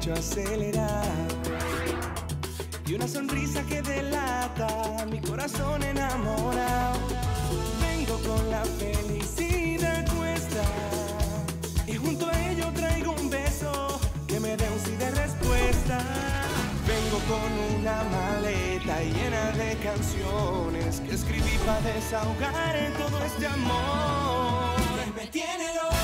pecho acelerado y una sonrisa que delata mi corazón enamorado. Vengo con la felicidad cuesta y junto a ello traigo un beso que me dé un sí de respuesta. Vengo con una maleta llena de canciones que escribí para desahogar en todo este amor que me tiene loco.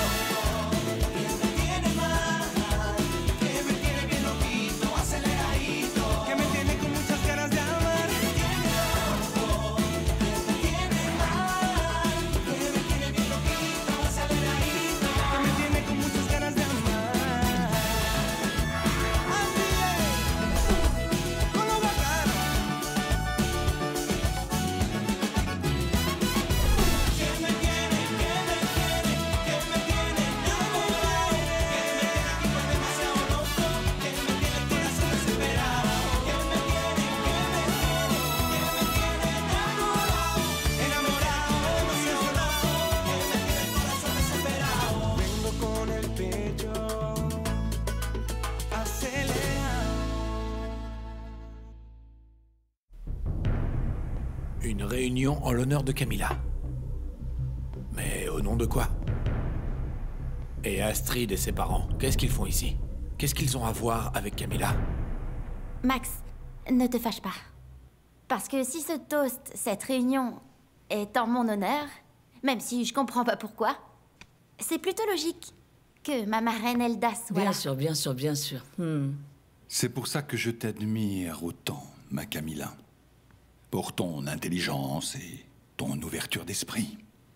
Une réunion en l'honneur de Camilla. Mais au nom de quoi? Et Astrid et ses parents, qu'est-ce qu'ils font ici? Qu'est-ce qu'ils ont à voir avec Camilla? Max, ne te fâche pas. Parce que si ce toast, cette réunion, est en mon honneur, même si je comprends pas pourquoi, c'est plutôt logique que ma marraine Elda soit là. Bien sûr, bien sûr. C'est pour ça que je t'admire autant, ma Camilla. Pour ton intelligence et ton ouverture d'esprit.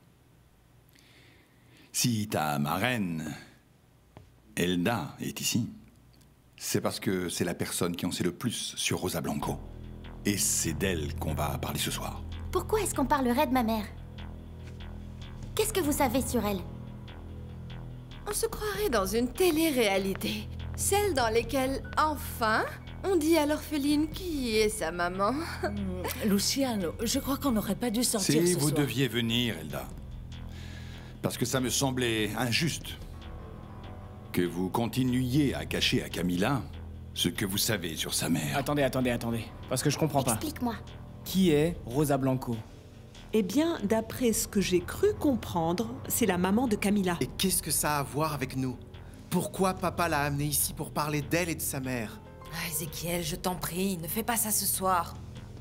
Si ta marraine, Elda, est ici, c'est parce que c'est la personne qui en sait le plus sur Rosa Blanco. Et c'est d'elle qu'on va parler ce soir. Pourquoi est-ce qu'on parlerait de ma mère? Qu'est-ce que vous savez sur elle? On se croirait dans une télé-réalité. Celle dans laquelle, enfin, on dit à l'orpheline qui est sa maman. Luciano, je crois qu'on n'aurait pas dû sortir ce Si soir. vous deviez venir, Elda. Parce que ça me semblait injuste que vous continuiez à cacher à Camilla ce que vous savez sur sa mère. Attendez. Parce que je comprends pas. Explique-moi. Qui est Rosa Blanco? Eh bien, d'après ce que j'ai cru comprendre, c'est la maman de Camilla. Et qu'est-ce que ça a à voir avec nous? Pourquoi papa l'a amenée ici pour parler d'elle et de sa mère? Ah, Ezekiel, je t'en prie, ne fais pas ça ce soir.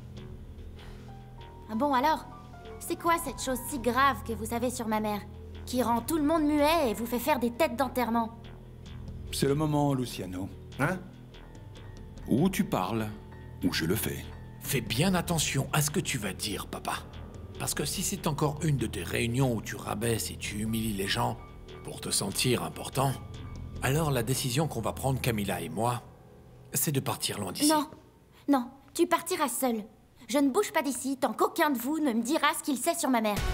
Ah bon alors? C'est quoi cette chose si grave que vous savez sur ma mère, qui rend tout le monde muet et vous fait faire des têtes d'enterrement? C'est le moment, Luciano. Hein? Ou tu parles, ou je le fais. Fais bien attention à ce que tu vas dire, papa. Parce que si c'est encore une de tes réunions où tu rabaisses et tu humilies les gens pour te sentir important, alors la décision qu'on va prendre, Camilla et moi, c'est de partir loin d'ici. Non, tu partiras seul. Je ne bouge pas d'ici tant qu'aucun de vous ne me dira ce qu'il sait sur ma mère.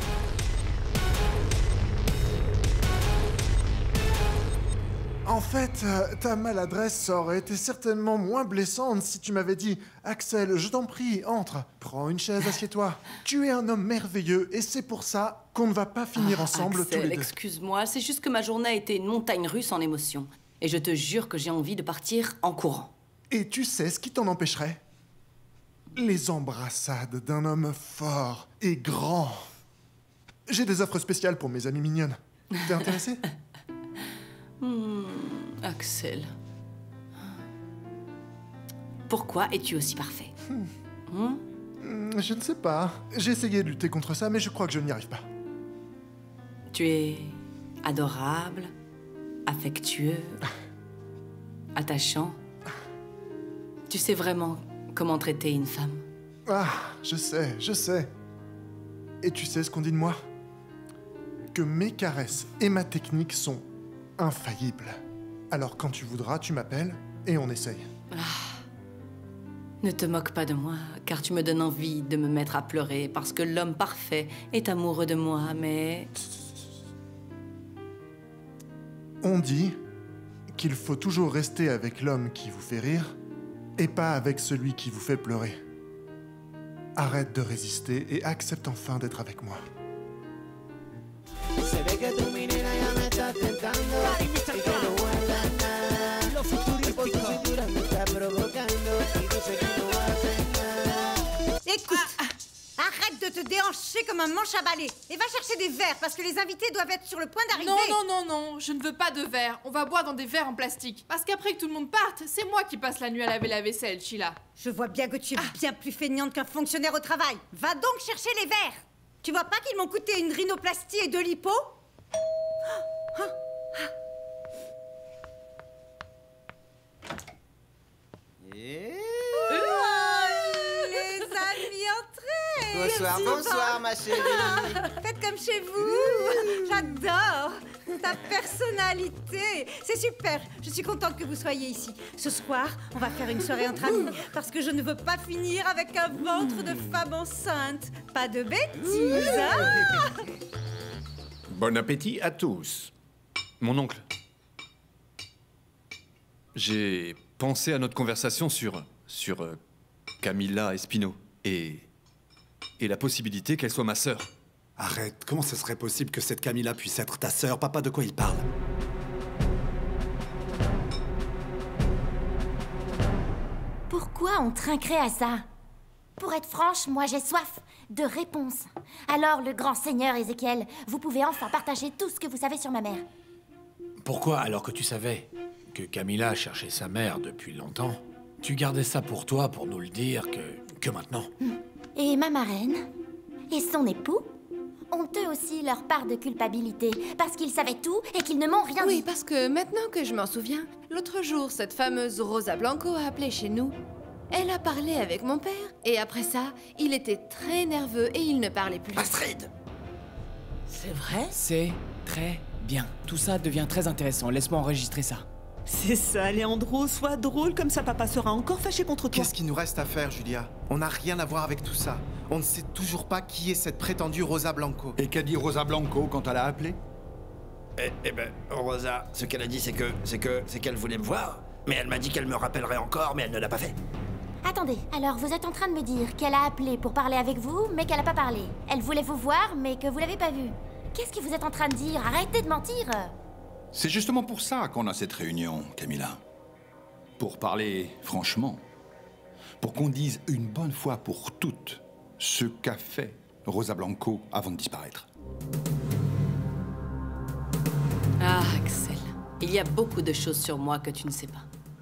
En fait, ta maladresse aurait été certainement moins blessante si tu m'avais dit « Axel, je t'en prie, entre, prends une chaise, assieds-toi. Tu es un homme merveilleux et c'est pour ça qu'on ne va pas finir ensemble Axel, tous les deux. » excuse-moi, c'est juste que ma journée a été une montagne russe en émotions. Et je te jure que j'ai envie de partir en courant. Et tu sais ce qui t'en empêcherait? Les embrassades d'un homme fort et grand. J'ai des offres spéciales pour mes amies mignonnes. T'es intéressé? Axel. Pourquoi es-tu aussi parfait? Je ne sais pas. J'ai essayé de lutter contre ça, mais je crois que je n'y arrive pas. Tu es adorable, affectueux, attachant. Tu sais vraiment comment traiter une femme. Ah, je sais. Et tu sais ce qu'on dit de moi? Que mes caresses et ma technique sont infaillibles. Alors quand tu voudras, tu m'appelles et on essaye. Ne te moque pas de moi, car tu me donnes envie de me mettre à pleurer parce que l'homme parfait est amoureux de moi, mais... On dit qu'il faut toujours rester avec l'homme qui vous fait rire et pas avec celui qui vous fait pleurer. Arrête de résister et accepte enfin d'être avec moi. Se ve que tu mi nena ya me estás tentando y que no vuelvas nada. Lo futurístico. te déhancher comme un manche à balai. Et va chercher des verres, parce que les invités doivent être sur le point d'arriver. Non, je ne veux pas de verre. On va boire dans des verres en plastique. Parce qu'après que tout le monde parte, c'est moi qui passe la nuit à laver la vaisselle, Sheila. Je vois bien que tu es bien plus feignante qu'un fonctionnaire au travail. Va donc chercher les verres. Tu vois pas qu'ils m'ont coûté une rhinoplastie et de l'hypo? Les amis, entrez. Bonsoir, bonsoir, ma chérie. Faites comme chez vous. J'adore ta personnalité. C'est super. Je suis contente que vous soyez ici. Ce soir, on va faire une soirée entre amis parce que je ne veux pas finir avec un ventre de femme enceinte. Pas de bêtises, hein? Bon appétit à tous. Mon oncle. J'ai pensé à notre conversation sur Camilla Espino et la possibilité qu'elle soit ma sœur. Arrête, comment ce serait possible que cette Camilla puisse être ta sœur? Papa, de quoi il parle? Pourquoi on trinquerait à ça? Pour être franche, moi j'ai soif de réponses. Alors, le grand seigneur Ézéchiel, vous pouvez enfin partager tout ce que vous savez sur ma mère. Pourquoi, alors que tu savais que Camilla cherchait sa mère depuis longtemps, tu gardais ça pour toi pour nous le dire que maintenant? Et ma marraine et son époux ont eux aussi leur part de culpabilité, parce qu'ils savaient tout et qu'ils ne m'ont rien dit. Oui, parce que maintenant que je m'en souviens, l'autre jour, cette fameuse Rosa Blanco a appelé chez nous. Elle a parlé avec mon père, et après ça, il était très nerveux et il ne parlait plus. Astrid! C'est vrai? C'est très bien. Tout ça devient très intéressant. Laisse-moi enregistrer ça. C'est ça, Leandro, sois drôle, comme ça papa sera encore fâché contre toi. Qu'est-ce qu'il nous reste à faire, Julia? On n'a rien à voir avec tout ça. On ne sait toujours pas qui est cette prétendue Rosa Blanco. Et qu'a dit Rosa Blanco quand elle a appelé? Eh ben, Rosa, ce qu'elle a dit, c'est qu'elle voulait me voir. Mais elle m'a dit qu'elle me rappellerait encore, mais elle ne l'a pas fait. Attendez, alors vous êtes en train de me dire qu'elle a appelé pour parler avec vous, mais qu'elle n'a pas parlé. Elle voulait vous voir, mais que vous l'avez pas vue. Qu'est-ce que vous êtes en train de dire? Arrêtez de mentir! C'est justement pour ça qu'on a cette réunion, Camilla. Pour parler franchement. Pour qu'on dise une bonne fois pour toutes ce qu'a fait Rosa Blanco avant de disparaître. Ah, Axel, il y a beaucoup de choses sur moi que tu ne sais pas.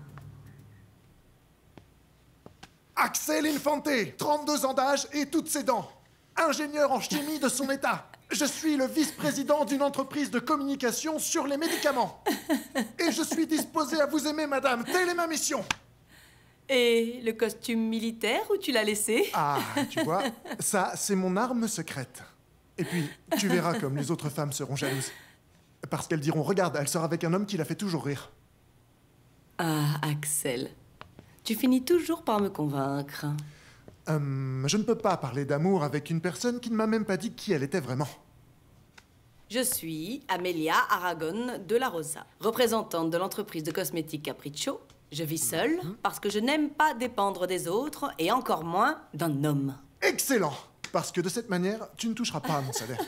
Axel Infante, 32 ans d'âge et toutes ses dents. Ingénieur en chimie de son état. Je suis le vice-président d'une entreprise de communication sur les médicaments. Et je suis disposé à vous aimer, madame. Telle est ma mission. Et le costume militaire, où tu l'as laissé? Ah, tu vois, ça, c'est mon arme secrète. Et puis, tu verras comme les autres femmes seront jalouses. Parce qu'elles diront, regarde, elle sort avec un homme qui la fait toujours rire. Ah, Axel, tu finis toujours par me convaincre. Je ne peux pas parler d'amour avec une personne qui ne m'a même pas dit qui elle était vraiment. Je suis Amelia Aragon de la Rosa, représentante de l'entreprise de cosmétiques Capriccio. Je vis seule parce que je n'aime pas dépendre des autres et encore moins d'un homme. Excellent! Parce que de cette manière, tu ne toucheras pas à mon salaire.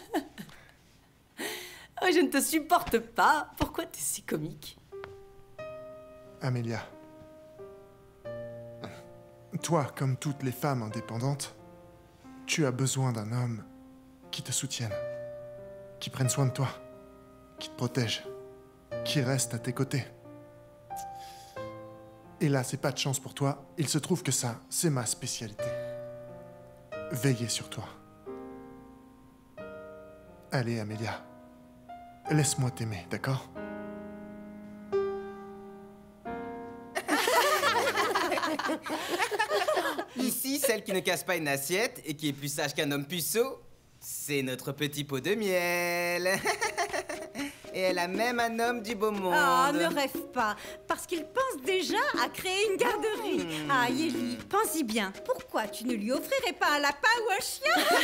Oh, je ne te supporte pas. Pourquoi t'es si comique? Amelia. Toi, comme toutes les femmes indépendantes, tu as besoin d'un homme qui te soutienne, qui prenne soin de toi, qui te protège, qui reste à tes côtés. Et là, c'est pas de chance pour toi, il se trouve que ça, c'est ma spécialité. Veiller sur toi. Allez, Amelia, laisse-moi t'aimer, d'accord? Ici, celle qui ne casse pas une assiette et qui est plus sage qu'un homme puceau, c'est notre petit pot de miel. Et elle a même un homme du beau monde. Ah, ne rêve pas, parce qu'il pense déjà à créer une garderie. Ah, Yéli, pense-y bien. Pourquoi tu ne lui offrirais pas un lapin ou un chien?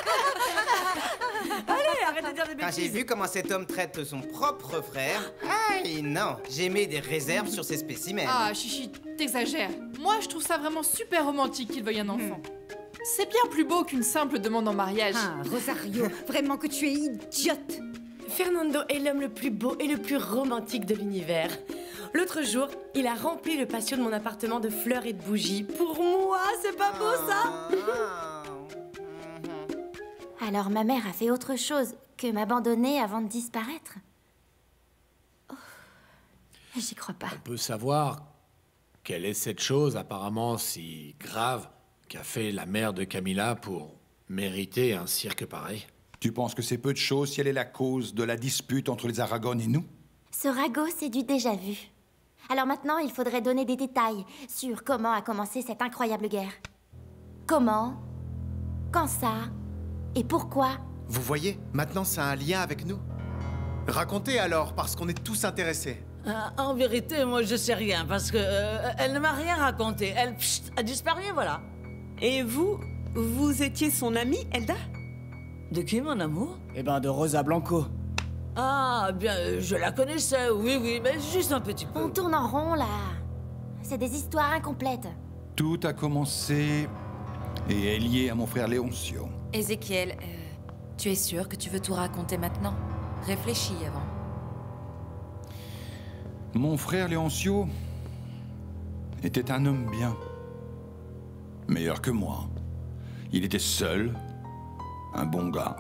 Allez, arrête de dire des bêtises. Quand j'ai vu comment cet homme traite son propre frère, non, j'ai mis des réserves sur ces spécimens. Ah, Chichi, t'exagères. Moi, je trouve ça vraiment super romantique qu'il veuille un enfant. C'est bien plus beau qu'une simple demande en mariage. Ah, Rosario, vraiment que tu es idiote. Fernando est l'homme le plus beau et le plus romantique de l'univers. L'autre jour, il a rempli le patio de mon appartement de fleurs et de bougies. Pour moi, c'est pas beau ça? Alors ma mère a fait autre chose que m'abandonner avant de disparaître. Oh, j'y crois pas. On peut savoir quelle est cette chose apparemment si grave qu'a fait la mère de Camilla pour mériter un cirque pareil? Tu penses que c'est peu de choses si elle est la cause de la dispute entre les Aragorn et nous? Ce ragot, c'est du déjà-vu. Alors maintenant, il faudrait donner des détails sur comment a commencé cette incroyable guerre. Comment? Quand ça? Et pourquoi? Vous voyez, maintenant ça a un lien avec nous. Racontez alors, parce qu'on est tous intéressés. En vérité, moi je sais rien, parce que elle ne m'a rien raconté. Elle a disparu, voilà. Et vous étiez son amie, Elda? De qui, mon amour? Eh ben, de Rosa Blanco. Ah, bien, je la connaissais, oui, mais juste un petit peu. On tourne en rond, là. C'est des histoires incomplètes. Tout a commencé et est lié à mon frère Léoncio. Ézéchiel, tu es sûr que tu veux tout raconter maintenant? Réfléchis avant. Mon frère Léoncio était un homme bien. Meilleur que moi. Il était seul, un bon gars.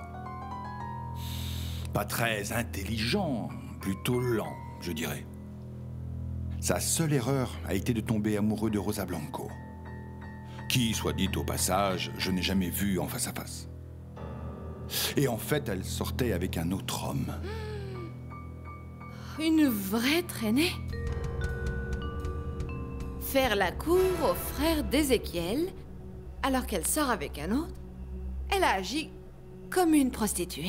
Pas très intelligent, plutôt lent, je dirais. Sa seule erreur a été de tomber amoureux de Rosa Blanco, qui, soit dit au passage, je n'ai jamais vu en face à face. Et en fait, elle sortait avec un autre homme. Une vraie traînée. Faire la cour au frère d'Ézéchiel, alors qu'elle sort avec un autre, elle a agi comme une prostituée.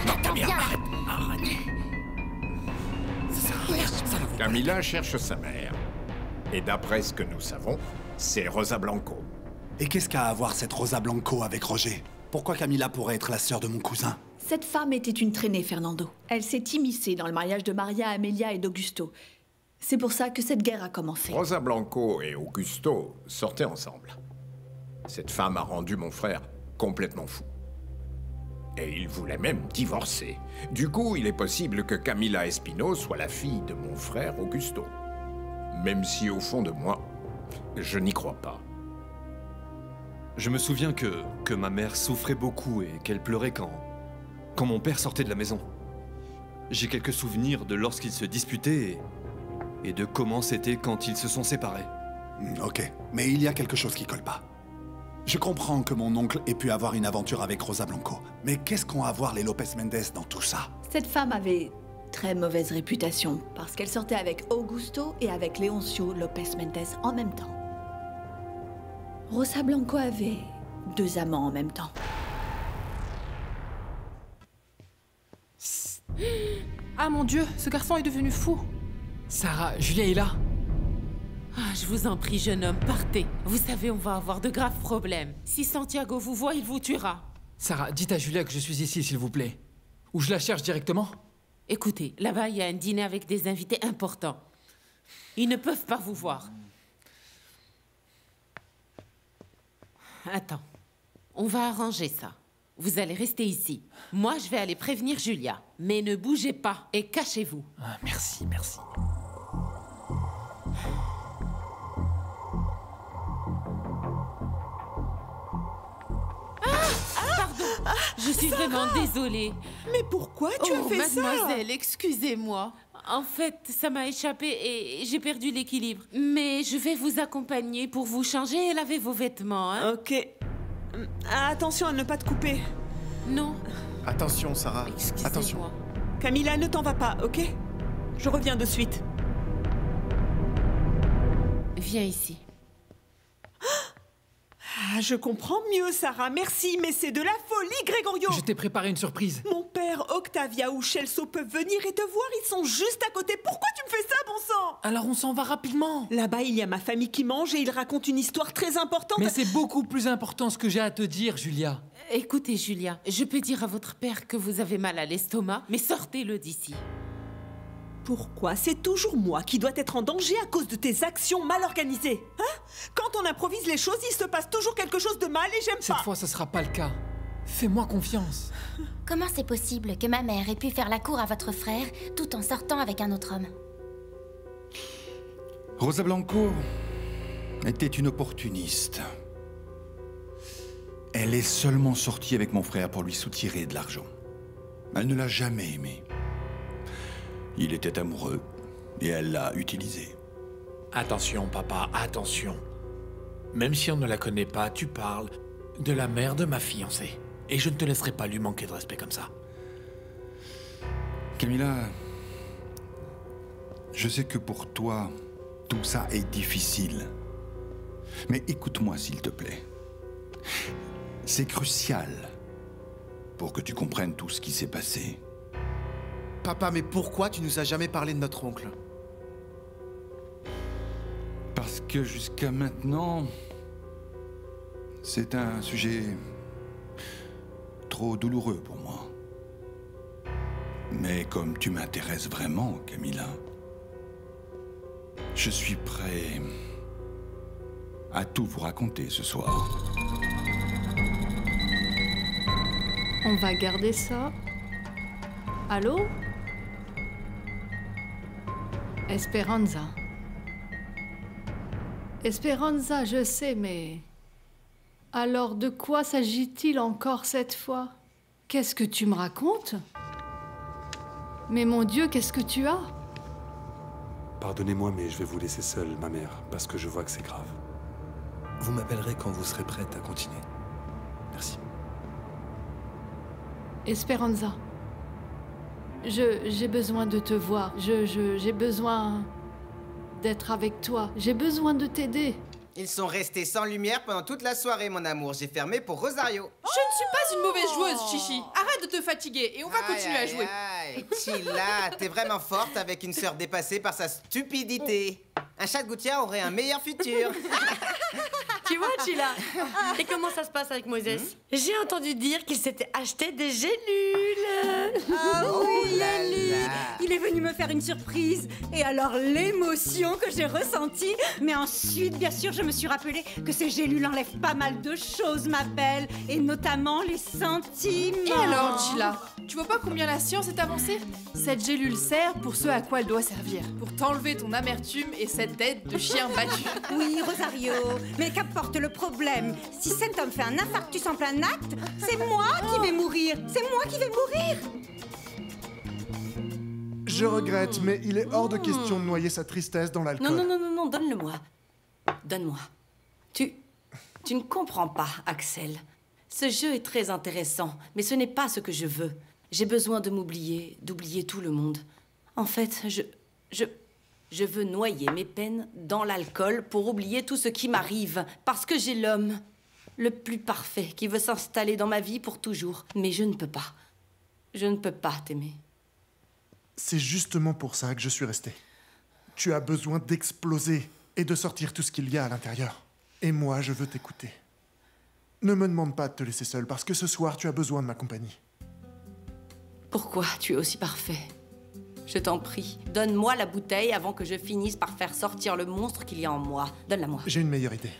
Camilla cherche sa mère. Et d'après ce que nous savons, c'est Rosa Blanco. Et qu'est-ce qu'a à voir cette Rosa Blanco avec Roger? Pourquoi Camilla pourrait être la sœur de mon cousin? Cette femme était une traînée, Fernando. Elle s'est immiscée dans le mariage de Maria, Amelia et d'Augusto. C'est pour ça que cette guerre a commencé. Rosa Blanco et Augusto sortaient ensemble. Cette femme a rendu mon frère complètement fou. Et il voulait même divorcer. Du coup, il est possible que Camilla Espino soit la fille de mon frère Augusto. Même si, au fond de moi, je n'y crois pas. Je me souviens que ma mère souffrait beaucoup et qu'elle pleurait quand mon père sortait de la maison. J'ai quelques souvenirs de lorsqu'ils se disputaient et de comment c'était quand ils se sont séparés. Ok, mais il y a quelque chose qui colle pas. Je comprends que mon oncle ait pu avoir une aventure avec Rosa Blanco, mais qu'est-ce qu'ont à voir les Lopez Mendes dans tout ça? Cette femme avait très mauvaise réputation parce qu'elle sortait avec Augusto et avec Leoncio Lopez Mendes en même temps. Rosa Blanco avait 2 amants en même temps. Ah mon Dieu, ce garçon est devenu fou. Sarah, Julia est là. Ah, je vous en prie, jeune homme, partez. Vous savez, on va avoir de graves problèmes. Si Santiago vous voit, il vous tuera. Sarah, dites à Julia que je suis ici, s'il vous plaît. Ou je la cherche directement. Écoutez, là-bas, il y a un dîner avec des invités importants. Ils ne peuvent pas vous voir. Attends, on va arranger ça. Vous allez rester ici. Moi, je vais aller prévenir Julia. Mais ne bougez pas et cachez-vous. Ah, merci, merci. Pardon, je suis vraiment désolée. Mais pourquoi tu as fait ça? Mademoiselle, excusez-moi. En fait, ça m'a échappé et j'ai perdu l'équilibre. Mais je vais vous accompagner pour vous changer et laver vos vêtements, hein? Ok. Attention à ne pas te couper. Non. Attention, Sarah. Attention. Camilla, ne t'en va pas, ok? Je reviens de suite. Viens ici. Ah, je comprends mieux, Sarah, merci, mais c'est de la folie, Gregorio! Je t'ai préparé une surprise. Mon père, Octavia ou Celso peuvent venir et te voir, ils sont juste à côté. Pourquoi tu me fais ça, bon sang? Alors on s'en va rapidement. Là-bas, il y a ma famille qui mange et ils racontent une histoire très importante. Mais c'est beaucoup plus important ce que j'ai à te dire, Julia. Écoutez, Julia, je peux dire à votre père que vous avez mal à l'estomac, mais sortez-le d'ici. Pourquoi c'est toujours moi qui dois être en danger à cause de tes actions mal organisées? Hein? Quand on improvise les choses, il se passe toujours quelque chose de mal et j'aime pas. Cette fois, ce sera pas le cas. Fais-moi confiance. Comment c'est possible que ma mère ait pu faire la cour à votre frère tout en sortant avec un autre homme? Rosa Blanco était une opportuniste. Elle est seulement sortie avec mon frère pour lui soutirer de l'argent. Elle ne l'a jamais aimé. Il était amoureux et elle l'a utilisé. Attention, papa, attention. Même si on ne la connaît pas, tu parles de la mère de ma fiancée. Et je ne te laisserai pas lui manquer de respect comme ça. Camilla, je sais que pour toi, tout ça est difficile. Mais écoute-moi, s'il te plaît. C'est crucial pour que tu comprennes tout ce qui s'est passé. Papa, mais pourquoi tu nous as jamais parlé de notre oncle? Parce que jusqu'à maintenant, c'est un sujet trop douloureux pour moi. Mais comme tu m'intéresses vraiment, Camilla, je suis prêt à tout vous raconter ce soir. On va garder ça. Allô? Esperanza. Esperanza, je sais, mais... Alors, de quoi s'agit-il encore cette fois? Qu'est-ce que tu me racontes? Mais mon Dieu, qu'est-ce que tu as? Pardonnez-moi, mais je vais vous laisser seule, ma mère, parce que je vois que c'est grave. Vous m'appellerez quand vous serez prête à continuer. Merci. Esperanza, j'ai besoin de te voir. J'ai besoin d'être avec toi. J'ai besoin de t'aider. Ils sont restés sans lumière pendant toute la soirée, mon amour. J'ai fermé pour Rosario. Je ne suis pas une mauvaise joueuse, Chichi. Arrête de te fatiguer et on va continuer à jouer. Chilla, t'es vraiment forte avec une sœur dépassée par sa stupidité. Un chat de gouttière aurait un meilleur futur. Tu vois, Chilla? Et comment ça se passe avec Moses? J'ai entendu dire qu'il s'était acheté des gélules. Ah oui, là Ellie! là. Il est venu me faire une surprise. Et alors, l'émotion que j'ai ressentie. Mais ensuite, bien sûr, je me suis rappelé que ces gélules enlèvent pas mal de choses, ma belle. Et notamment les sentiments. Et alors, Chilla, tu vois pas combien la science est avancée? Cette gélule sert pour ce à quoi elle doit servir. Pour t'enlever ton amertume et cette tête de chien battu. Oui, Rosario, mais qu'importe le problème. Si cet homme fait un infarctus en plein acte, c'est moi qui vais mourir. C'est moi qui vais mourir. Je regrette, mais il est hors de question de noyer sa tristesse dans l'alcool. Non, donne-le-moi. Donne-moi. Tu ne comprends pas, Axel. Ce jeu est très intéressant, mais ce n'est pas ce que je veux. J'ai besoin de m'oublier, d'oublier tout le monde. En fait, je veux noyer mes peines dans l'alcool pour oublier tout ce qui m'arrive. Parce que j'ai l'homme le plus parfait qui veut s'installer dans ma vie pour toujours. Mais je ne peux pas. Je ne peux pas t'aimer. C'est justement pour ça que je suis resté. Tu as besoin d'exploser et de sortir tout ce qu'il y a à l'intérieur. Et moi, je veux t'écouter. Ne me demande pas de te laisser seule, parce que ce soir, tu as besoin de ma compagnie. Pourquoi tu es aussi parfait? Je t'en prie, donne-moi la bouteille avant que je finisse par faire sortir le monstre qu'il y a en moi. Donne-la-moi. J'ai une meilleure idée.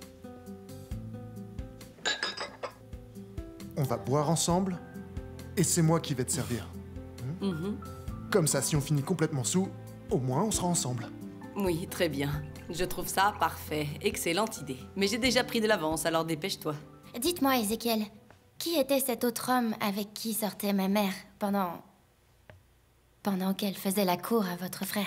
On va boire ensemble, et c'est moi qui vais te servir. Comme ça, si on finit complètement sous, au moins on sera ensemble. Oui, très bien. Je trouve ça parfait. Excellente idée. Mais j'ai déjà pris de l'avance, alors dépêche-toi. Dites-moi, Ézéchiel, qui était cet autre homme avec qui sortait ma mère pendant qu'elle faisait la cour à votre frère?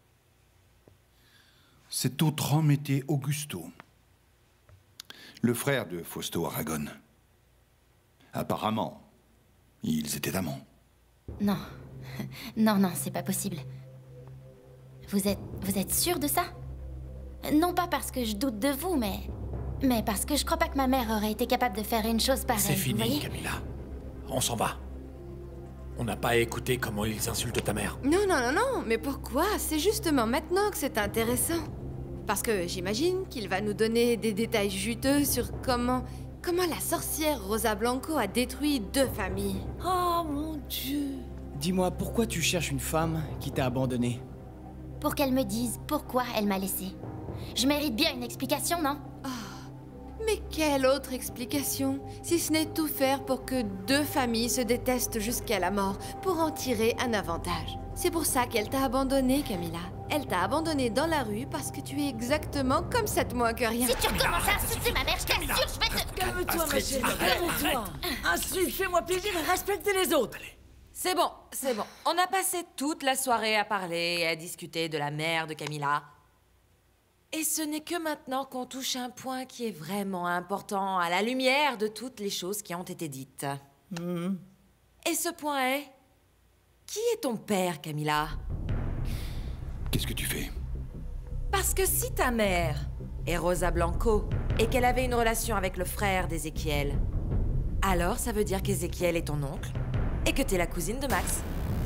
Cet autre homme était Augusto, le frère de Fausto Aragon. Apparemment, ils étaient amants. Non. Non, c'est pas possible. Vous êtes sûr de ça? Non pas parce que je doute de vous, mais parce que je crois pas que ma mère aurait été capable de faire une chose pareille. C'est fini, vous voyez? Camilla. On s'en va. On n'a pas écouté comment ils insultent ta mère. Non, mais pourquoi? C'est justement maintenant que c'est intéressant. Parce que j'imagine qu'il va nous donner des détails juteux sur comment la sorcière Rosa Blanco a détruit 2 familles. Oh mon Dieu! Dis-moi, pourquoi tu cherches une femme qui t'a abandonnée? Pour qu'elle me dise pourquoi elle m'a laissée. Je mérite bien une explication, non? Mais quelle autre explication, si ce n'est tout faire pour que 2 familles se détestent jusqu'à la mort, pour en tirer un avantage. C'est pour ça qu'elle t'a abandonné, Camilla. Elle t'a abandonné dans la rue parce que tu es exactement comme cette moins que rien. Si tu recommences à insulter ma mère, je t'assure, je vais te... Calme-toi, ma chérie, calme-toi. Insulte, fais-moi plaisir et respecte les autres. C'est bon, c'est bon. On a passé toute la soirée à parler et à discuter de la mère de Camilla. Et ce n'est que maintenant qu'on touche un point qui est vraiment important à la lumière de toutes les choses qui ont été dites. Et ce point est... Qui est ton père, Camilla? Qu'est-ce que tu fais? Parce que si ta mère est Rosa Blanco et qu'elle avait une relation avec le frère d'Ézéchiel, alors ça veut dire qu'Ézéchiel est ton oncle et que t'es la cousine de Max.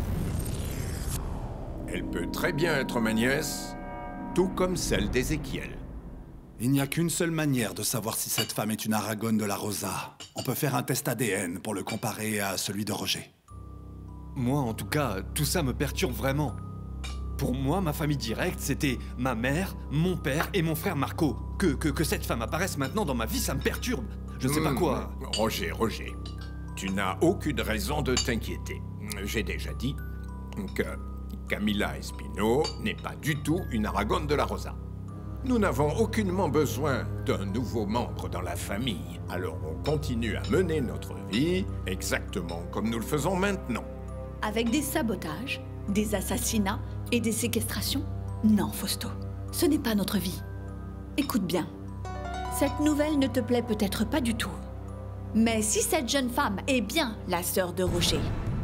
Elle peut très bien être ma nièce, tout comme celle d'Ézéchiel. Il n'y a qu'une seule manière de savoir si cette femme est une Aragone de la Rosa. On peut faire un test ADN pour le comparer à celui de Roger. Moi, en tout cas, tout ça me perturbe vraiment. Pour moi, ma famille directe, c'était ma mère, mon père et mon frère Marco. Que cette femme apparaisse maintenant dans ma vie, ça me perturbe. Je sais pas quoi. Roger, tu n'as aucune raison de t'inquiéter. J'ai déjà dit que Camilla Espino n'est pas du tout une Aragone de la Rosa. Nous n'avons aucunement besoin d'un nouveau membre dans la famille. Alors on continue à mener notre vie exactement comme nous le faisons maintenant. Avec des sabotages, des assassinats et des séquestrations? Non, Fausto, ce n'est pas notre vie. Écoute bien, cette nouvelle ne te plaît peut-être pas du tout. Mais si cette jeune femme est bien la sœur de Roger,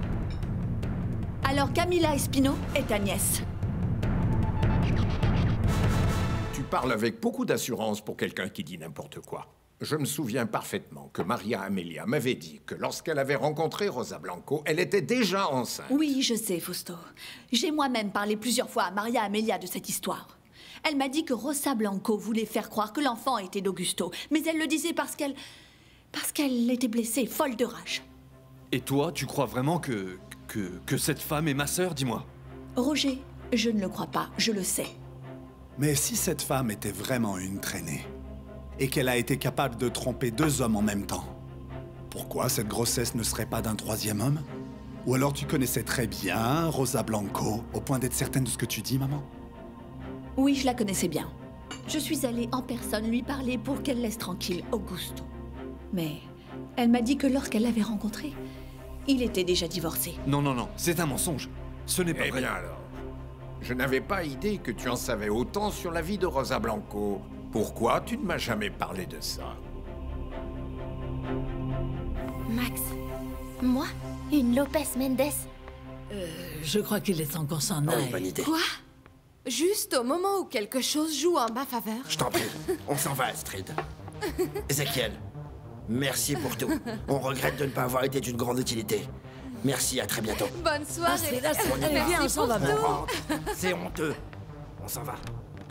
alors Camilla Espino est ta nièce. Tu parles avec beaucoup d'assurance pour quelqu'un qui dit n'importe quoi. Je me souviens parfaitement que Maria Amelia m'avait dit que lorsqu'elle avait rencontré Rosa Blanco, elle était déjà enceinte. Oui, je sais, Fausto. J'ai moi-même parlé plusieurs fois à Maria Amelia de cette histoire. Elle m'a dit que Rosa Blanco voulait faire croire que l'enfant était d'Augusto, mais elle le disait parce qu'elle était blessée, folle de rage. Et toi, tu crois vraiment que cette femme est ma sœur, dis-moi? Roger, je ne le crois pas, je le sais. Mais si cette femme était vraiment une traînée, et qu'elle a été capable de tromper 2 hommes en même temps, pourquoi cette grossesse ne serait pas d'un 3e homme? Ou alors tu connaissais très bien Rosa Blanco, au point d'être certaine de ce que tu dis, maman? Oui, je la connaissais bien. Je suis allée en personne lui parler pour qu'elle laisse tranquille Augusto. Mais elle m'a dit que lorsqu'elle l'avait rencontré, il était déjà divorcé. Non, c'est un mensonge. Ce n'est pas vrai. Eh bien alors, je n'avais pas idée que tu en savais autant sur la vie de Rosa Blanco. Pourquoi tu ne m'as jamais parlé de ça? Max, moi? Une Lopez Mendes? Je crois qu'il est temps qu'on s'en aille. Bonne idée. Quoi? Juste au moment où quelque chose joue en ma faveur? Je t'en prie, on s'en va, Astrid. Ézéchiel, merci pour tout. On regrette de ne pas avoir été d'une grande utilité. Merci, à très bientôt. Bonne soirée. Allez, viens, on s'en va maintenant. C'est honteux. On s'en va.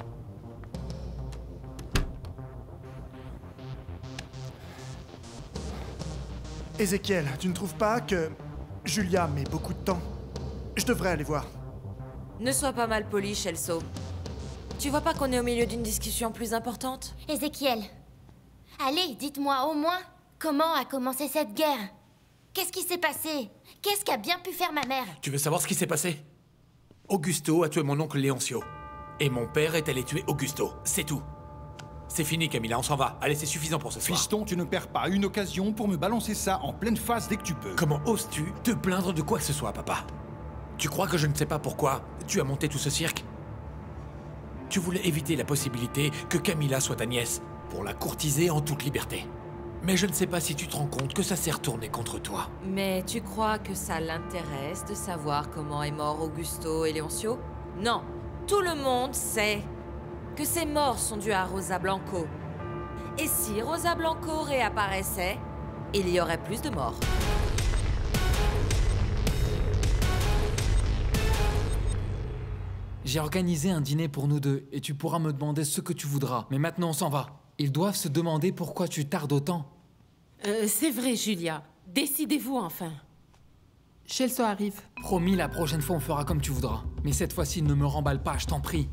Ézéchiel, tu ne trouves pas que Julia met beaucoup de temps? Je devrais aller voir. Ne sois pas mal poli, Chelso. Tu vois pas qu'on est au milieu d'une discussion plus importante? Ézéchiel, allez, dites-moi au moins comment a commencé cette guerre. Qu'est-ce qui s'est passé? Qu'est-ce qu'a bien pu faire ma mère? Tu veux savoir ce qui s'est passé? Augusto a tué mon oncle Léoncio. Et mon père est allé tuer Augusto. C'est tout. C'est fini, Camilla, on s'en va. Allez, c'est suffisant pour ce soir. Fiston, tu ne perds pas une occasion pour me balancer ça en pleine face dès que tu peux. Comment oses-tu te plaindre de quoi que ce soit, papa? Tu crois que je ne sais pas pourquoi tu as monté tout ce cirque? Tu voulais éviter la possibilité que Camilla soit ta nièce, pour la courtiser en toute liberté. Mais je ne sais pas si tu te rends compte que ça s'est retourné contre toi. Mais tu crois que ça l'intéresse de savoir comment est mort Augusto et Léoncio? Non, tout le monde sait que ces morts sont dues à Rosa Blanco. Et si Rosa Blanco réapparaissait, il y aurait plus de morts. J'ai organisé un dîner pour nous deux et tu pourras me demander ce que tu voudras. Mais maintenant, on s'en va. Ils doivent se demander pourquoi tu tardes autant. C'est vrai, Julia. Décidez-vous enfin. Chelso arrive. Promis, la prochaine fois, on fera comme tu voudras. Mais cette fois-ci, ne me remballe pas, je t'en prie.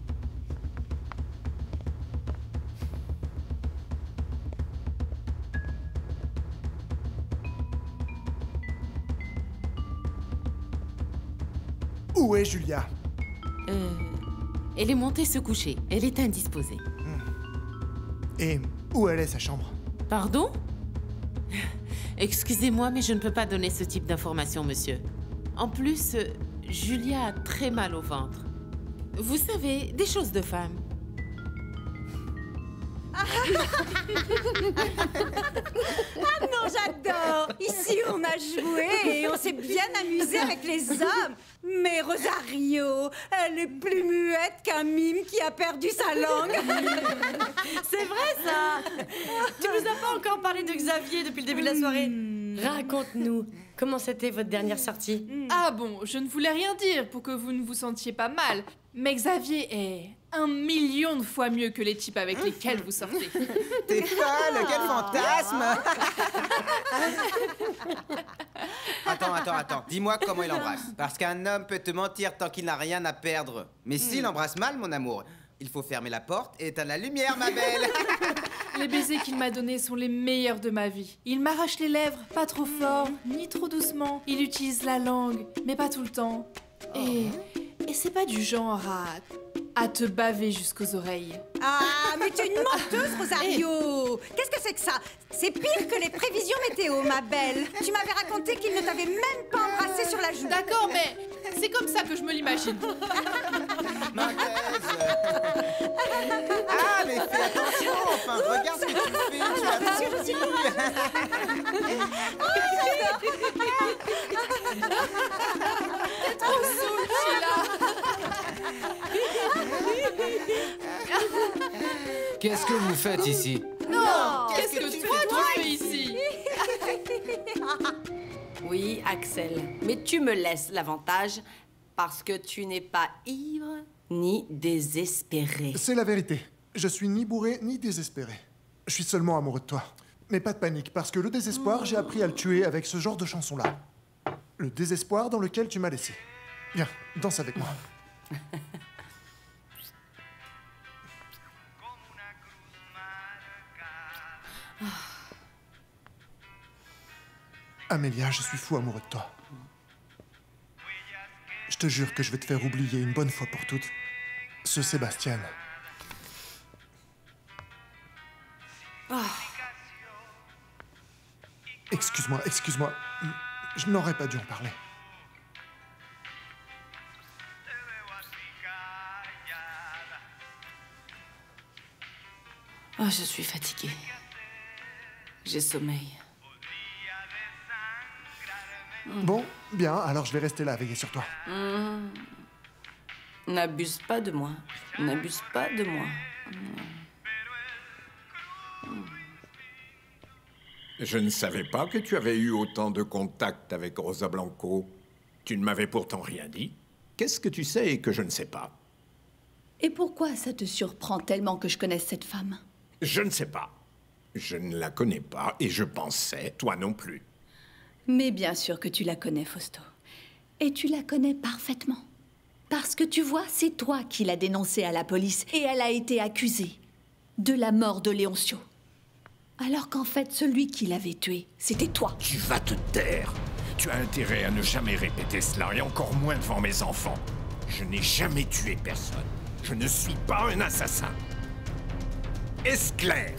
Où est Julia? Elle est montée se coucher. Elle est indisposée. Et où elle est, sa chambre? Pardon? Excusez-moi, mais je ne peux pas donner ce type d'informations, monsieur. En plus, Julia a très mal au ventre. Vous savez, des choses de femme. Ah non, j'adore! Ici, on a joué et on s'est bien amusé avec les hommes. Mais Rosario, elle est plus muette qu'un mime qui a perdu sa langue. C'est vrai, ça! Tu nous as pas encore parlé de Xavier depuis le début de la soirée. Raconte-nous, comment c'était votre dernière sortie? Ah bon, je ne voulais rien dire pour que vous ne vous sentiez pas mal. Mais Xavier est 1 million de fois mieux que les types avec lesquels vous sortez. T'es folle, quel fantasme! Attends. Dis-moi comment il embrasse. Parce qu'un homme peut te mentir tant qu'il n'a rien à perdre. Mais s'il embrasse mal, mon amour, il faut fermer la porte et éteindre la lumière, ma belle. Les baisers qu'il m'a donnés sont les meilleurs de ma vie. Il m'arrache les lèvres, pas trop fort, ni trop doucement. Il utilise la langue, mais pas tout le temps. Et c'est pas du genre à te baver jusqu'aux oreilles. Ah, mais tu es une menteuse, Rosario! Qu'est-ce que c'est que ça? C'est pire que les prévisions météo, ma belle. Tu m'avais raconté qu'il ne t'avait même pas embrassé sur la joue. D'accord, mais c'est comme ça que je me l'imagine. Ah, mais fais attention, enfin, regarde ce que tu fais, tu as T'es trop saoul, Sheila. Qu'est-ce que vous faites ici? Non, qu'est-ce que toi tu fais ici? Oui, Axel, mais tu me laisses l'avantage parce que tu n'es pas ivre ni désespéré. C'est la vérité. Je suis ni bourré ni désespéré. Je suis seulement amoureux de toi. Mais pas de panique, parce que le désespoir, j'ai appris à le tuer avec ce genre de chanson-là. Le désespoir dans lequel tu m'as laissé. Viens, danse avec moi. Amélia, je suis fou amoureux de toi. Je te jure que je vais te faire oublier une bonne fois pour toutes ce Sébastien. Excuse-moi. Je n'aurais pas dû en parler. Oh, je suis fatiguée. J'ai sommeil. Bon, bien, alors je vais rester là, veiller sur toi. N'abuse pas de moi. N'abuse pas de moi. Je ne savais pas que tu avais eu autant de contacts avec Rosa Blanco. Tu ne m'avais pourtant rien dit. Qu'est-ce que tu sais et que je ne sais pas? Et pourquoi ça te surprend tellement que je connaisse cette femme? Je ne sais pas. Je ne la connais pas et je pensais, toi non plus. Mais bien sûr que tu la connais, Fausto. Et tu la connais parfaitement. Parce que tu vois, c'est toi qui l'as dénoncée à la police et elle a été accusée de la mort de Léoncio. Alors qu'en fait, celui qui l'avait tué, c'était toi. Tu vas te taire. Tu as intérêt à ne jamais répéter cela et encore moins devant mes enfants. Je n'ai jamais tué personne. Je ne suis pas un assassin. Est-ce clair?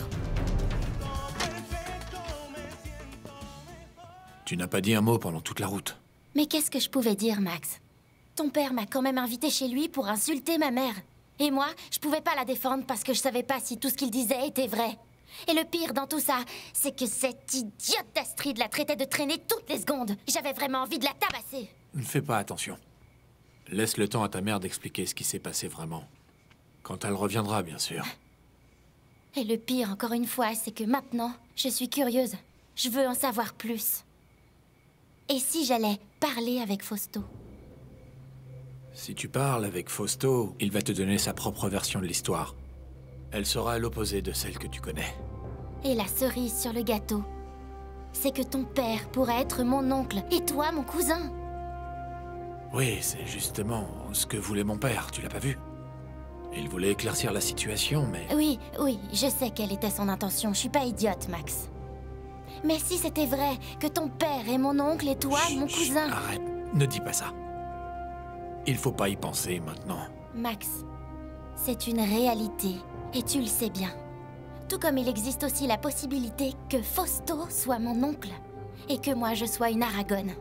Tu n'as pas dit un mot pendant toute la route. Mais qu'est-ce que je pouvais dire, Max? Ton père m'a quand même invité chez lui pour insulter ma mère. Et moi, je pouvais pas la défendre parce que je savais pas si tout ce qu'il disait était vrai. Et le pire dans tout ça, c'est que cette idiote d'Astrid la traitait de traîner toutes les secondes. J'avais vraiment envie de la tabasser. Ne fais pas attention. Laisse le temps à ta mère d'expliquer ce qui s'est passé vraiment. Quand elle reviendra, bien sûr. Et le pire, encore une fois, c'est que maintenant, je suis curieuse. Je veux en savoir plus. Et si j'allais parler avec Fausto? Si tu parles avec Fausto, il va te donner sa propre version de l'histoire. Elle sera à l'opposé de celle que tu connais. Et la cerise sur le gâteau, c'est que ton père pourrait être mon oncle et toi, mon cousin. Oui, c'est justement ce que voulait mon père, tu l'as pas vu? Il voulait éclaircir la situation, mais... Oui, je sais quelle était son intention. Je suis pas idiote, Max. Mais si c'était vrai que ton père est mon oncle et toi, mon cousin... Arrête, ne dis pas ça. Il faut pas y penser maintenant. Max, C'est une réalité, et tu le sais bien. Tout comme il existe aussi la possibilité que Fausto soit mon oncle, et que moi je sois une Aragone.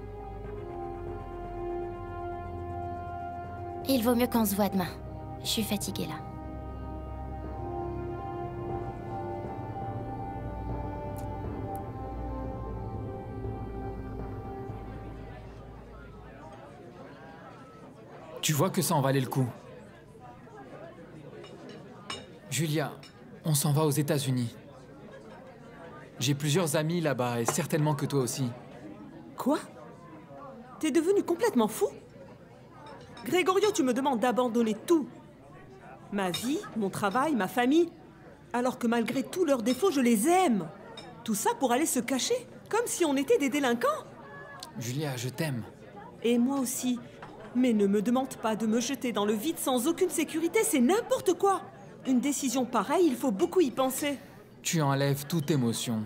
Il vaut mieux qu'on se voit demain. Je suis fatiguée là. Tu vois que ça en valait le coup. Julia, on s'en va aux États-Unis. J'ai plusieurs amis là-bas et certainement que toi aussi. Quoi? T'es devenu complètement fou? Gregorio, tu me demandes d'abandonner tout. Ma vie, mon travail, ma famille. Alors que malgré tous leurs défauts, je les aime. Tout ça pour aller se cacher, comme si on était des délinquants. Julia, je t'aime. Et moi aussi. Mais ne me demande pas de me jeter dans le vide sans aucune sécurité, c'est n'importe quoi. Une décision pareille, il faut beaucoup y penser. Tu enlèves toute émotion.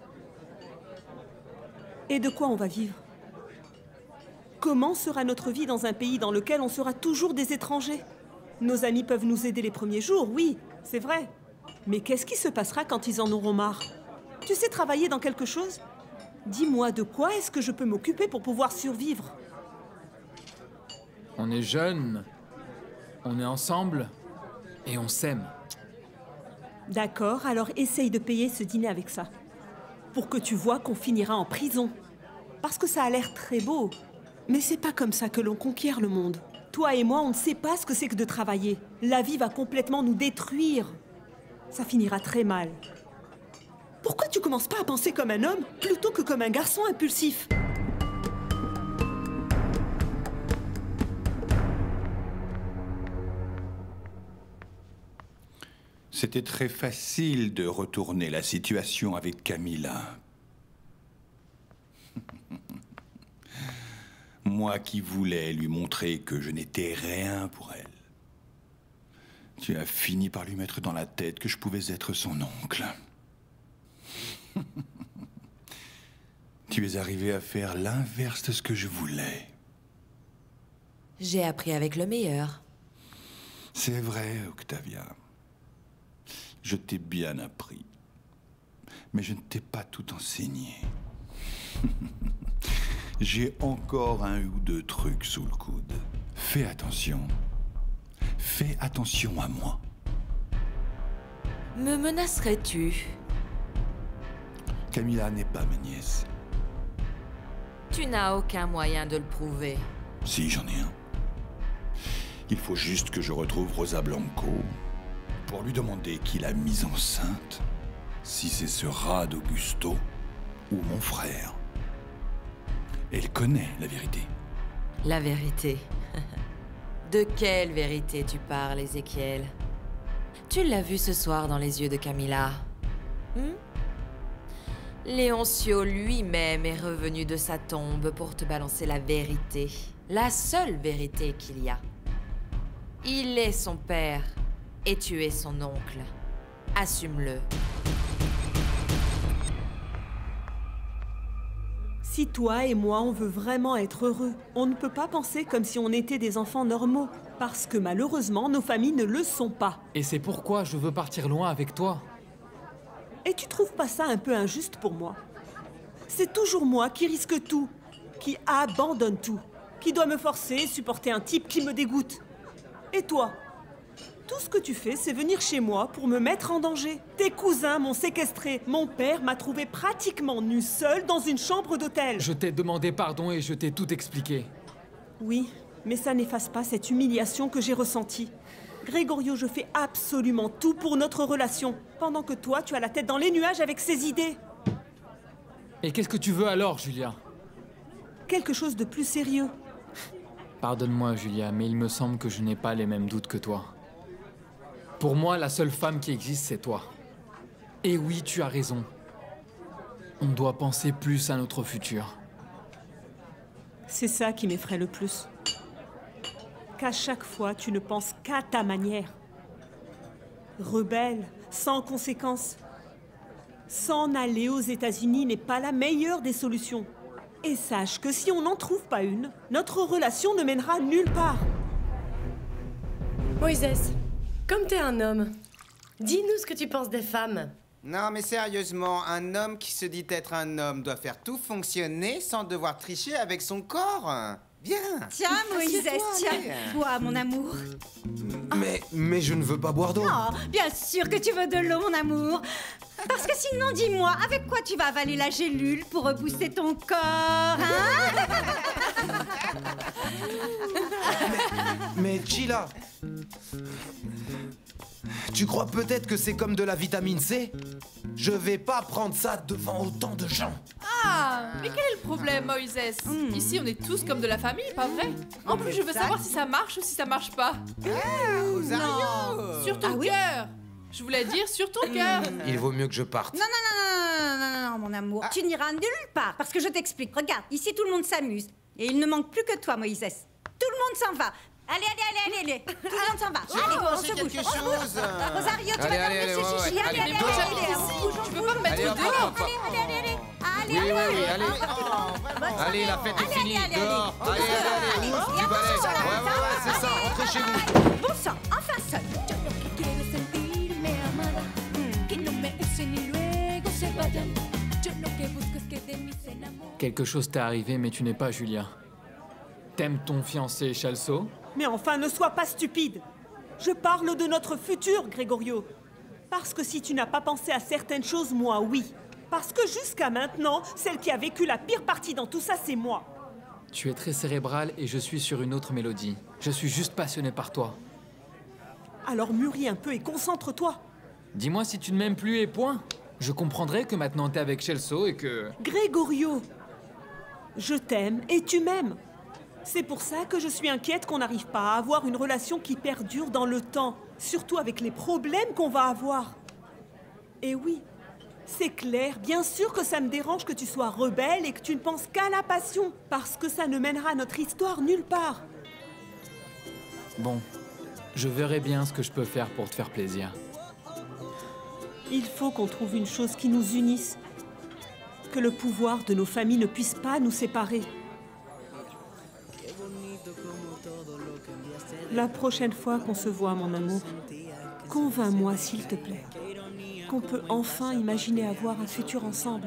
Et de quoi on va vivre? Comment sera notre vie dans un pays dans lequel on sera toujours des étrangers? Nos amis peuvent nous aider les premiers jours, oui, c'est vrai. Mais qu'est-ce qui se passera quand ils en auront marre? Tu sais travailler dans quelque chose? Dis-moi, de quoi est-ce que je peux m'occuper pour pouvoir survivre? On est jeunes, on est ensemble et on s'aime. D'accord, alors essaye de payer ce dîner avec ça. Pour que tu vois qu'on finira en prison. Parce que ça a l'air très beau. Mais c'est pas comme ça que l'on conquiert le monde. Toi et moi, on ne sait pas ce que c'est que de travailler. La vie va complètement nous détruire. Ça finira très mal. Pourquoi tu commences pas à penser comme un homme plutôt que comme un garçon impulsif? C'était très facile de retourner la situation avec Camilla. Moi qui voulais lui montrer que je n'étais rien pour elle. Tu as fini par lui mettre dans la tête que je pouvais être son oncle. Tu es arrivé à faire l'inverse de ce que je voulais. J'ai appris avec le meilleur. C'est vrai, Octavia. Je t'ai bien appris. Mais je ne t'ai pas tout enseigné. J'ai encore un ou deux trucs sous le coude. Fais attention. Fais attention à moi. Me menacerais-tu? Camilla n'est pas ma nièce. Tu n'as aucun moyen de le prouver. Si, j'en ai un. Il faut juste que je retrouve Rosa Blanco pour lui demander qui l'a mise enceinte, si c'est ce rat d'Augusto ou mon frère. Elle connaît la vérité. La vérité? De quelle vérité tu parles, Ézéchiel? Tu l'as vu ce soir dans les yeux de Camilla. Léoncio lui-même est revenu de sa tombe pour te balancer la vérité. La seule vérité qu'il y a. Il est son père et tu es son oncle. Assume-le. Si toi et moi, on veut vraiment être heureux, on ne peut pas penser comme si on était des enfants normaux. Parce que malheureusement, nos familles ne le sont pas. Et c'est pourquoi je veux partir loin avec toi. Et tu trouves pas ça un peu injuste pour moi? C'est toujours moi qui risque tout, qui abandonne tout, qui doit me forcer, supporter un type qui me dégoûte. Et toi? Tout ce que tu fais, c'est venir chez moi pour me mettre en danger. Tes cousins m'ont séquestré. Mon père m'a trouvé pratiquement nue seule dans une chambre d'hôtel. Je t'ai demandé pardon et je t'ai tout expliqué. Oui, mais ça n'efface pas cette humiliation que j'ai ressentie. Gregorio, je fais absolument tout pour notre relation, pendant que toi, tu as la tête dans les nuages avec ces idées. Et qu'est-ce que tu veux alors, Julia? Quelque chose de plus sérieux. Pardonne-moi, Julia, mais il me semble que je n'ai pas les mêmes doutes que toi. Pour moi, la seule femme qui existe, c'est toi. Et oui, tu as raison. On doit penser plus à notre futur. C'est ça qui m'effraie le plus. Qu'à chaque fois, tu ne penses qu'à ta manière. Rebelle, sans conséquences. S'en aller aux États-Unis n'est pas la meilleure des solutions. Et sache que si on n'en trouve pas une, notre relation ne mènera nulle part. Moïse, Comme t'es un homme, dis-nous ce que tu penses des femmes. Non, mais sérieusement, un homme qui se dit être un homme doit faire tout fonctionner sans devoir tricher avec son corps. Viens. Tiens, Moïse, tiens. Toi, mon amour. Mais je ne veux pas boire d'eau. Oh, bien sûr que tu veux de l'eau, mon amour. Parce que sinon, dis-moi, avec quoi tu vas avaler la gélule pour rebooster ton corps, hein? Mais Chila, tu crois peut-être que c'est comme de la vitamine C? Je vais pas prendre ça devant autant de gens. Ah, mais quel est le problème, Moïse? Ici, on est tous comme de la famille, pas vrai? En plus, je veux savoir si ça marche ou si ça marche pas. Rosario! Sur ton cœur. Je voulais dire sur ton cœur. Il vaut mieux que je parte. Non, mon amour. Tu n'iras nulle part. Parce que je t'explique. Regarde, ici, tout le monde s'amuse. Et il ne manque plus que toi, Moïse. Tout le monde s'en va. Allez. Tout le monde s'en va. Allez, on se bouge. Rosario, tu vas dormir chez Chichi. Allez. Tu peux pas me mettre dehors. Allez. Allez, la fête est finie. Dehors. Allez. Du balai. Ouais, c'est ça. Rentrez chez vous. Bon sang, enfin seul. Quelque chose t'est arrivé, mais tu n'es pas Julia. T'aimes ton fiancé Chalso? Mais enfin, ne sois pas stupide. Je parle de notre futur, Gregorio. Parce que si tu n'as pas pensé à certaines choses, moi, oui. Parce que jusqu'à maintenant, celle qui a vécu la pire partie dans tout ça, c'est moi. Tu es très cérébral et je suis sur une autre mélodie. Je suis juste passionné par toi. Alors mûris un peu et concentre-toi. Dis-moi si tu ne m'aimes plus et point. Je comprendrai que maintenant t'es avec Chelso et que... Gregorio, je t'aime et tu m'aimes. C'est pour ça que je suis inquiète qu'on n'arrive pas à avoir une relation qui perdure dans le temps, surtout avec les problèmes qu'on va avoir. Et oui, c'est clair, bien sûr que ça me dérange que tu sois rebelle et que tu ne penses qu'à la passion, parce que ça ne mènera notre histoire nulle part. Bon, je verrai bien ce que je peux faire pour te faire plaisir. Il faut qu'on trouve une chose qui nous unisse, que le pouvoir de nos familles ne puisse pas nous séparer. La prochaine fois qu'on se voit, mon amour, convainc-moi, s'il te plaît, qu'on peut enfin imaginer avoir un futur ensemble.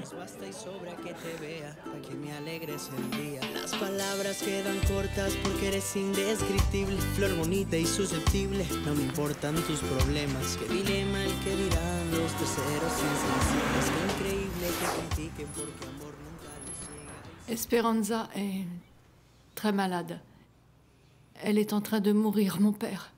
Las palabras quedan cortas porque eres indescriptible, flor bonita y susceptible. No me importan tus problemas, qué dilema el que dirán los terceros insensibles. Qué increíble que critiquen porque amor nunca les llega. Esperanza est très malade. Elle est en train de mourir, mon père.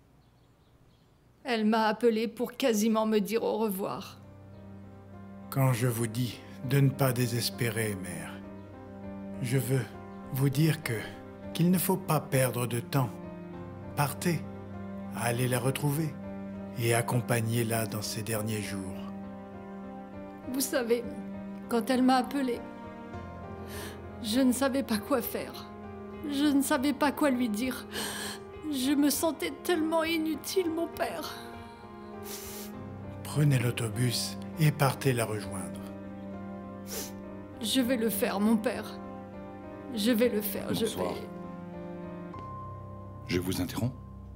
Elle m'a appelée pour quasiment me dire au revoir. Quand je vous dis de ne pas désespérer, mère, je veux vous dire qu'il ne faut pas perdre de temps. Partez, allez la retrouver et accompagnez-la dans ces derniers jours. Vous savez, quand elle m'a appelée, je ne savais pas quoi faire. Je ne savais pas quoi lui dire. Je me sentais tellement inutile, mon père. Prenez l'autobus et partez la rejoindre. Je vais le faire, mon père. Je vais le faire, Bonsoir. Je vous interromps?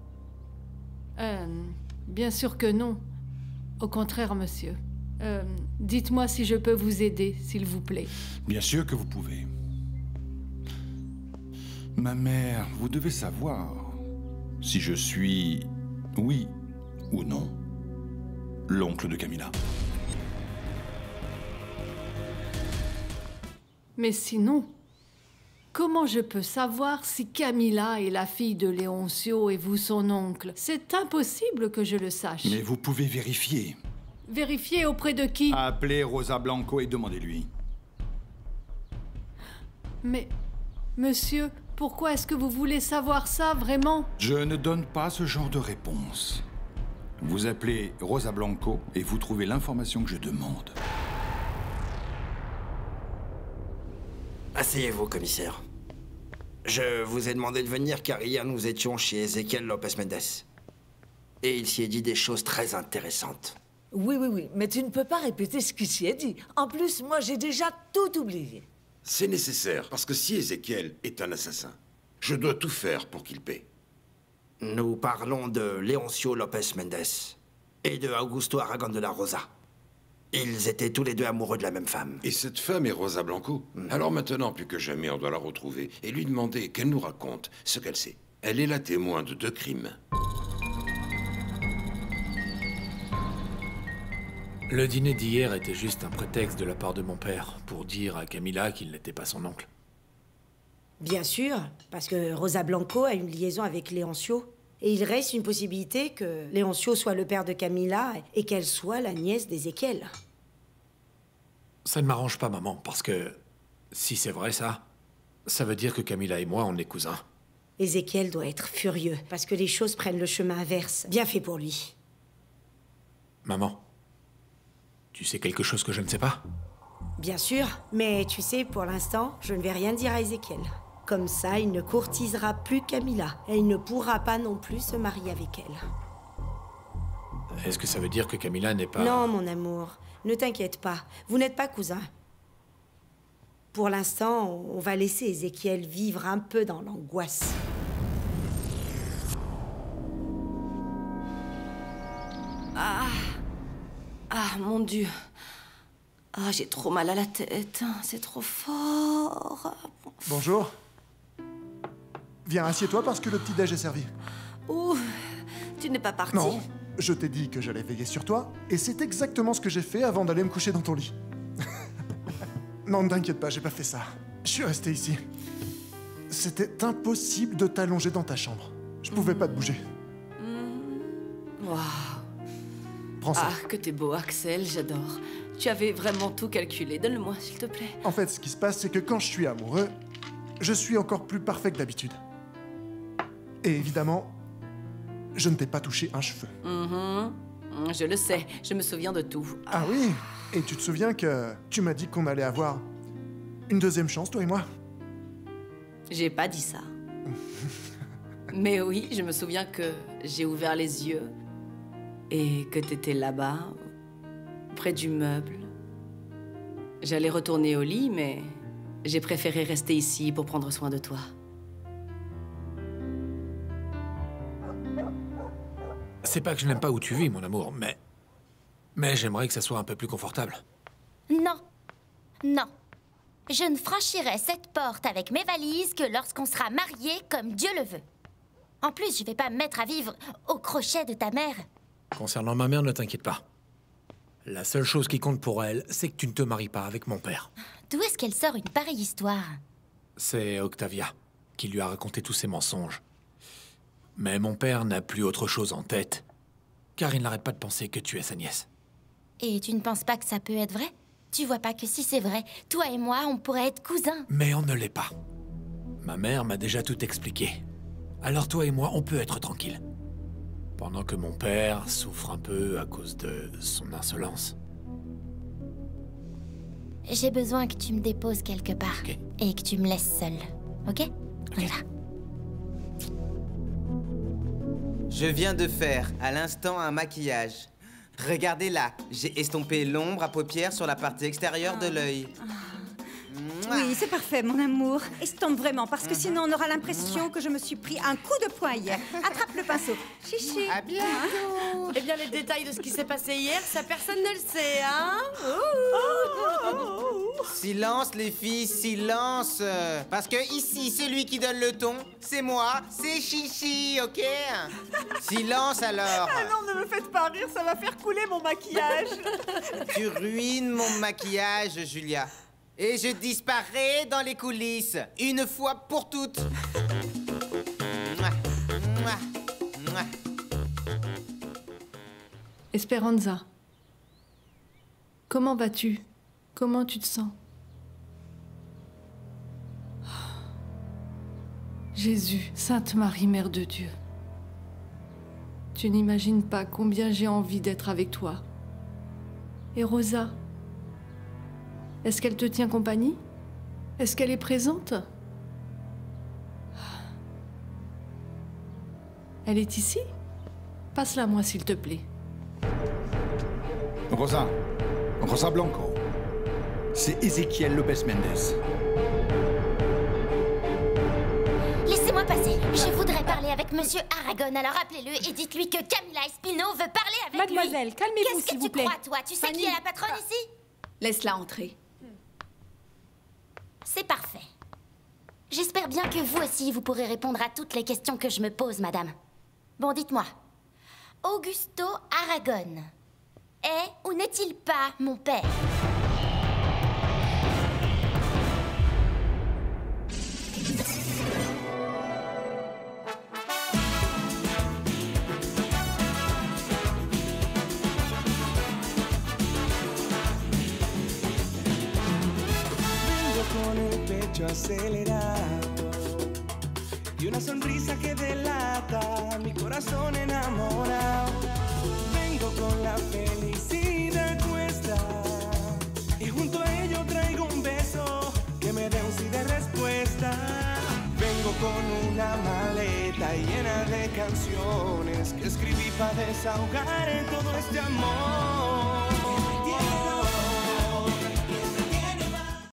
Bien sûr que non. Au contraire, monsieur. Dites-moi si je peux vous aider, s'il vous plaît. Bien sûr que vous pouvez. Ma mère, vous devez savoir si je suis, oui ou non, l'oncle de Camilla. Mais sinon, comment je peux savoir si Camilla est la fille de Léoncio et vous son oncle? C'est impossible que je le sache. Mais vous pouvez vérifier. Vérifier auprès de qui? Appelez Rosa Blanco et demandez-lui. Mais, monsieur, pourquoi est-ce que vous voulez savoir ça, vraiment? Je ne donne pas ce genre de réponse. Vous appelez Rosa Blanco et vous trouvez l'information que je demande. Asseyez-vous, commissaire. Je vous ai demandé de venir car hier nous étions chez Ezequiel Lopez Mendes. Et il s'y est dit des choses très intéressantes. Oui, mais tu ne peux pas répéter ce qui s'y est dit. En plus, moi, j'ai déjà tout oublié. C'est nécessaire, parce que si Ezequiel est un assassin, je dois tout faire pour qu'il paie. Nous parlons de Leoncio Lopez Mendes et de Augusto Aragon de la Rosa. Ils étaient tous les deux amoureux de la même femme. Et cette femme est Rosa Blanco. Alors maintenant, plus que jamais, on doit la retrouver et lui demander qu'elle nous raconte ce qu'elle sait. Elle est la témoin de 2 crimes. Le dîner d'hier était juste un prétexte de la part de mon père pour dire à Camila qu'il n'était pas son oncle. Bien sûr, parce que Rosa Blanco a une liaison avec Leoncio. Et il reste une possibilité que Leoncio soit le père de Camila et qu'elle soit la nièce d'Ézéchiel. Ça ne m'arrange pas, maman, parce que si c'est vrai ça veut dire que Camila et moi, on est cousins. Ézéchiel doit être furieux, parce que les choses prennent le chemin inverse. Bien fait pour lui. Maman, tu sais quelque chose que je ne sais pas? Bien sûr, mais tu sais, pour l'instant, je ne vais rien dire à Ézéchiel. Comme ça, il ne courtisera plus Camila, et il ne pourra pas non plus se marier avec elle. Est-ce que ça veut dire que Camila n'est pas... Non, mon amour, ne t'inquiète pas, vous n'êtes pas cousins. Pour l'instant, on va laisser Ézéchiel vivre un peu dans l'angoisse. Ah, mon Dieu. Ah, j'ai trop mal à la tête. C'est trop fort. Bonjour. Viens, assieds-toi parce que le petit-déj est servi. Ouh, tu n'es pas parti. Non, je t'ai dit que j'allais veiller sur toi, et c'est exactement ce que j'ai fait avant d'aller me coucher dans ton lit. Non, ne t'inquiète pas, j'ai pas fait ça. Je suis resté ici. C'était impossible de t'allonger dans ta chambre. Je pouvais pas te bouger. Waouh. Prends ça. Ah, que t'es beau, Axel, j'adore. Tu avais vraiment tout calculé. Donne-le-moi, s'il te plaît. En fait, ce qui se passe, c'est que quand je suis amoureux, je suis encore plus parfait que d'habitude. Et évidemment, je ne t'ai pas touché un cheveu. Je le sais, je me souviens de tout. Ah oui? Et tu te souviens que tu m'as dit qu'on allait avoir une deuxième chance, toi et moi? J'ai pas dit ça. Mais oui, je me souviens que j'ai ouvert les yeux et que t'étais là-bas, près du meuble. J'allais retourner au lit, mais j'ai préféré rester ici pour prendre soin de toi. C'est pas que je n'aime pas où tu vis, mon amour, mais j'aimerais que ça soit un peu plus confortable. Non. Non. Je ne franchirai cette porte avec mes valises que lorsqu'on sera mariés comme Dieu le veut. En plus, je vais pas me mettre à vivre au crochet de ta mère. Concernant ma mère, ne t'inquiète pas. La seule chose qui compte pour elle, c'est que tu ne te maries pas avec mon père. D'où est-ce qu'elle sort une pareille histoire? C'est Octavia qui lui a raconté tous ses mensonges. Mais mon père n'a plus autre chose en tête, car il n'arrête pas de penser que tu es sa nièce. Et tu ne penses pas que ça peut être vrai? Tu vois pas que si c'est vrai, toi et moi, on pourrait être cousins? Mais on ne l'est pas. Ma mère m'a déjà tout expliqué. Alors toi et moi, on peut être tranquilles. Pendant que mon père souffre un peu à cause de son insolence. J'ai besoin que tu me déposes quelque part. Okay. Et que tu me laisses seule. Ok? On y va. Je viens de faire à l'instant un maquillage. Regardez là, j'ai estompé l'ombre à paupières sur la partie extérieure de l'œil. Oui, c'est parfait, mon amour. Estompe vraiment, parce que sinon on aura l'impression que je me suis pris un coup de poing hier. Attrape le pinceau. Chichi. À bientôt. Eh bien, les détails de ce qui s'est passé hier, ça personne ne le sait, hein? Silence, les filles, silence. Parce que ici, celui qui donne le ton, c'est moi, c'est Chichi, ok? Silence alors. Ah non, ne me faites pas rire, ça va faire couler mon maquillage. Tu ruines mon maquillage, Julia. Et je disparais dans les coulisses, une fois pour toutes. Esperanza, comment vas-tu? Comment tu te sens? Jésus, Sainte Marie, Mère de Dieu. Tu n'imagines pas combien j'ai envie d'être avec toi. Et Rosa, est-ce qu'elle te tient compagnie? Est-ce qu'elle est présente? Elle est ici? Passe-la moi, s'il te plaît. Rosa Blanco. C'est Ézéchiel Lopez Mendes. Laissez-moi passer. Je voudrais parler avec Monsieur Aragon, alors appelez-le et dites-lui que Camilla Espino veut parler avec lui. Mademoiselle, calmez-vous, s'il vous plaît. Qu'est-ce que tu crois, toi? Tu sais qui est la patronne ici? Laisse-la entrer. C'est parfait. J'espère bien que vous aussi, vous pourrez répondre à toutes les questions que je me pose, madame. Bon, dites-moi. Augusto Aragon est ou n'est-il pas mon père? Con el pecho acelerado y una sonrisa que delata mi corazón enamorado. Vengo con la felicidad puesta y junto a ello traigo un beso que me dé un sí de respuesta. Vengo con una maleta llena de canciones que escribí para desahogar en todo este amor.